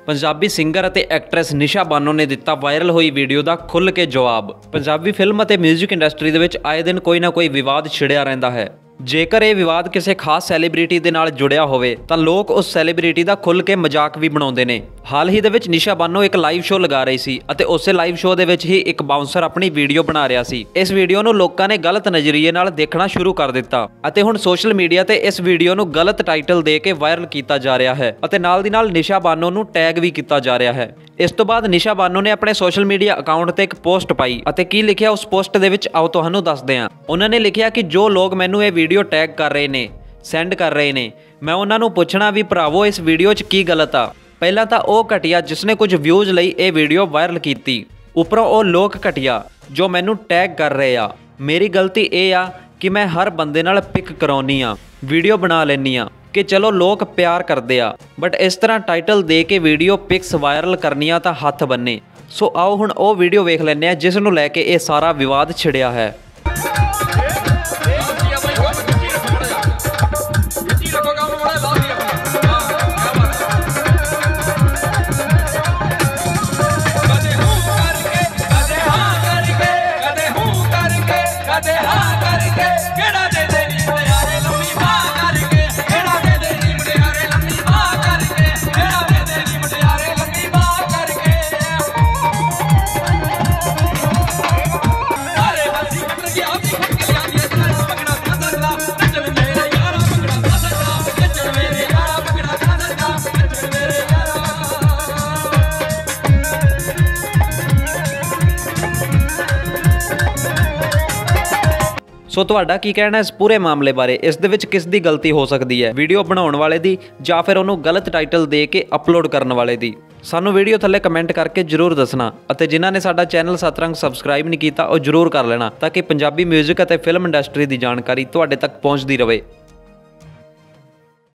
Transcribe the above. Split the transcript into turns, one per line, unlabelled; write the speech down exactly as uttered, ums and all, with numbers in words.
Punjabi singer ਅਤੇ actress Nisha Bano ਨੇ ਦਿੱਤਾ ਵਾਇਰਲ ਹੋਈ ਵੀਡੀਓ ਦਾ ਖੁੱਲ੍ਹ ਕੇ ਜਵਾਬ। ਪੰਜਾਬੀ ਫਿਲਮ ਅਤੇ ਮਿਊਜ਼ਿਕ ਇੰਡਸਟਰੀ ਦੇ ਵਿੱਚ ਆਏ ਦਿਨ ਕੋਈ ਨਾ ਕੋਈ ਵਿਵਾਦ ਛਿੜਿਆ ਰਹਿੰਦਾ ਹੈ। ਜੇਕਰ ਇਹ ਵਿਵਾਦ ਕਿਸੇ ਖਾਸ ਸੈਲੀਬ੍ਰਿਟੀ ਦੇ ਨਾਲ ਜੁੜਿਆ ਹੋਵੇ ਤਾਂ ਲੋਕ ਉਸ ਸੈਲੀਬ੍ਰਿਟੀ ਦਾ ਖੁੱਲ੍ਹ ਕੇ ਮਜ਼ਾਕ ਵੀ ਬਣਾਉਂਦੇ ਨੇ। ਹਾਲ ਹੀ ਦੇ ਵਿੱਚ ਨਿਸ਼ਾ ਬਾਨੋ ਇੱਕ ਲਾਈਵ ਸ਼ੋਅ ਲਗਾ ਰਹੀ ਸੀ ਅਤੇ ਉਸੇ ਲਾਈਵ ਸ਼ੋਅ ਦੇ ਵਿੱਚ ਹੀ ਇੱਕ ਬਾਉਂਸਰ ਆਪਣੀ ਵੀਡੀਓ ਬਣਾ ਰਿਹਾ ਸੀ। ਇਸ ਵੀਡੀਓ ਨੂੰ ਲੋਕਾਂ ਨੇ ਗਲਤ ਨਜ਼ਰੀਏ ਨਾਲ ਦੇਖਣਾ ਸ਼ੁਰੂ ਕਰ ਦਿੱਤਾ ਅਤੇ ਹੁਣ ਸੋਸ਼ਲ ਮੀਡੀਆ ਤੇ ਇਸ ਵੀਡੀਓ ਨੂੰ ਗਲਤ ਟਾਈਟਲ ਦੇ ਕੇ ਵਾਇਰਲ ਕੀਤਾ ਜਾ ਰਿਹਾ ਹੈ ਅਤੇ ਨਾਲ ਦੀ ਨਾਲ ਨਿਸ਼ਾ ਬਾਨੋ ਨੂੰ ਟੈਗ ਵੀ ਕੀਤਾ ਜਾ ਰਿਹਾ ਹੈ। ਇਸ ਤੋਂ ਬਾਅਦ ਨਿਸ਼ਾ ਬਾਨੋ ਨੇ ਆਪਣੇ ਸੋਸ਼ਲ ਮੀਡੀਆ ਅਕਾਊਂਟ ਤੇ ਇੱਕ ਪੋਸਟ ਪਾਈ ਅਤੇ ਕੀ ਲਿਖਿਆ ਉਸ ਪੋਸਟ ਦੇ ਵਿੱਚ ਆਓ ਤੁਹਾਨੂੰ ਦੱਸਦੇ ਹਾਂ। ਉਹਨਾਂ ਨੇ ਲਿਖਿਆ ਕਿ ਜੋ ਲੋਕ ਮੈਨੂੰ ਇਹ ਵੀਡੀਓ ਟੈਗ ਕਰ ਰਹੇ ਨੇ, ਸੈਂਡ ਕਰ ਰਹੇ ਨੇ, ਮੈਂ ਉਹਨਾਂ ਨੂੰ ਪੁੱਛਣਾ ਵੀ ਭਰਾਵੋ ਇਸ ਵੀਡੀਓ 'ਚ ਕੀ ਗਲਤ ਆ। ਪਹਿਲਾਂ ਤਾਂ ਉਹ ਘਟਿਆ ਜਿਸ ਨੇ ਕੁਝ ਵਿਊਜ਼ ਲਈ ਇਹ ਵੀਡੀਓ ਵਾਇਰਲ ਕੀਤੀ, ਉੱਪਰੋਂ ਉਹ ਲੋਕ ਘਟਿਆ ਜੋ ਮੈਨੂੰ ਟੈਗ ਕਰ ਰਹੇ ਆ। ਮੇਰੀ ਗਲਤੀ ਇਹ ਆ ਕਿ ਮੈਂ ਹਰ ਬੰਦੇ ਨਾਲ ਪਿਕ ਕਰਾਉਣੀ ਆ, ਵੀਡੀਓ ਬਣਾ ਲੈਂਦੀ ਆ ਕਿ ਚਲੋ ਲੋਕ ਪਿਆਰ ਕਰਦੇ ਆ, ਬਟ ਇਸ ਤਰ੍ਹਾਂ ਟਾਈਟਲ ਦੇ ਕੇ ਵੀਡੀਓ ਪਿਕਸ ਵਾਇਰਲ ਕਰਨੀਆਂ ਤਾਂ ਹੱਥ ਬੰਨੇ। ਸੋ ਆਓ ਹੁਣ ਉਹ ਵੀਡੀਓ ਵੇਖ ਲੈਂਦੇ ਆ ਜਿਸ ਨੂੰ ਲੈ ਕੇ ਇਹ ਸਾਰਾ ਵਿਵਾਦ ਛਿੜਿਆ ਹੈ। ਸੋ ਤੁਹਾਡਾ ਕੀ ਕਹਿਣਾ ਇਸ ਪੂਰੇ ਮਾਮਲੇ ਬਾਰੇ? ਇਸ ਦੇ ਵਿੱਚ ਕਿਸ ਦੀ ਗਲਤੀ ਹੋ ਸਕਦੀ ਹੈ, ਵੀਡੀਓ ਬਣਾਉਣ ਵਾਲੇ ਦੀ ਜਾਂ ਫਿਰ ਉਹਨੂੰ ਗਲਤ ਟਾਈਟਲ ਦੇ ਕੇ ਅਪਲੋਡ ਕਰਨ ਵਾਲੇ ਦੀ? ਸਾਨੂੰ ਵੀਡੀਓ ਥੱਲੇ ਕਮੈਂਟ ਕਰਕੇ ਜ਼ਰੂਰ ਦੱਸਣਾ ਅਤੇ ਜਿਨ੍ਹਾਂ ਨੇ ਸਾਡਾ ਚੈਨਲ ਸਤਰੰਗ ਸਬਸਕ੍ਰਾਈਬ ਨਹੀਂ ਕੀਤਾ ਉਹ ਜ਼ਰੂਰ ਕਰ ਲੈਣਾ ਤਾਂ ਕਿ ਪੰਜਾਬੀ ਮਿਊਜ਼ਿਕ ਅਤੇ ਫਿਲਮ ਇੰਡਸਟਰੀ ਦੀ ਜਾਣਕਾਰੀ ਤੁਹਾਡੇ ਤੱਕ ਪਹੁੰਚਦੀ ਰਹੇ।